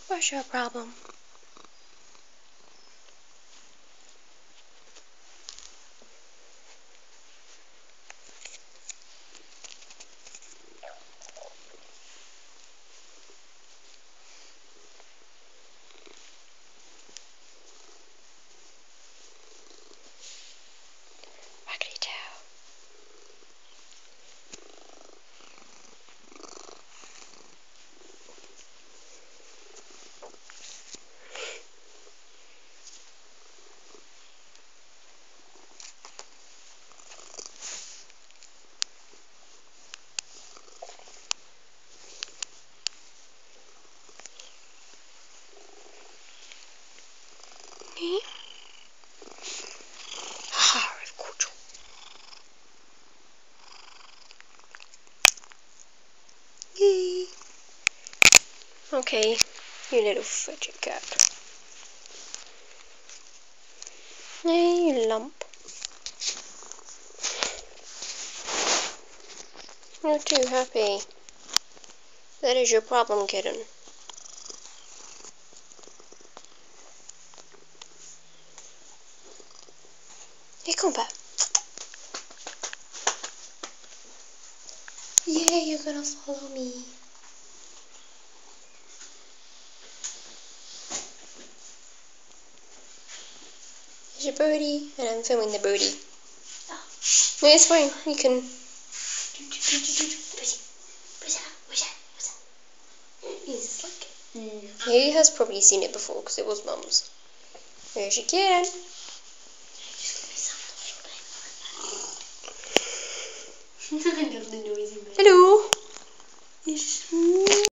What's your problem? Raggedy tail. Me? Haha, I've caught you. Yay. Okay, you little fidget cat. Hey, you lump. You're too happy. That is your problem, kitten. Hey, come back. Yay, you're gonna follow me. There's your birdie, and I'm filming the birdie. Oh. No, it's fine. You can. He's like. He has probably seen it before because it was Mum's. There's your kitten. Hello.